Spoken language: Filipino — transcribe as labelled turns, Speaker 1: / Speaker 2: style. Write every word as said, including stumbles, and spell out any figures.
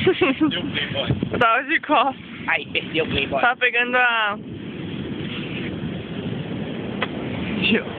Speaker 1: Yung playboy.
Speaker 2: Sabi ko,
Speaker 3: Ay, best yung playboy.
Speaker 2: sabi ganda.
Speaker 3: Yo.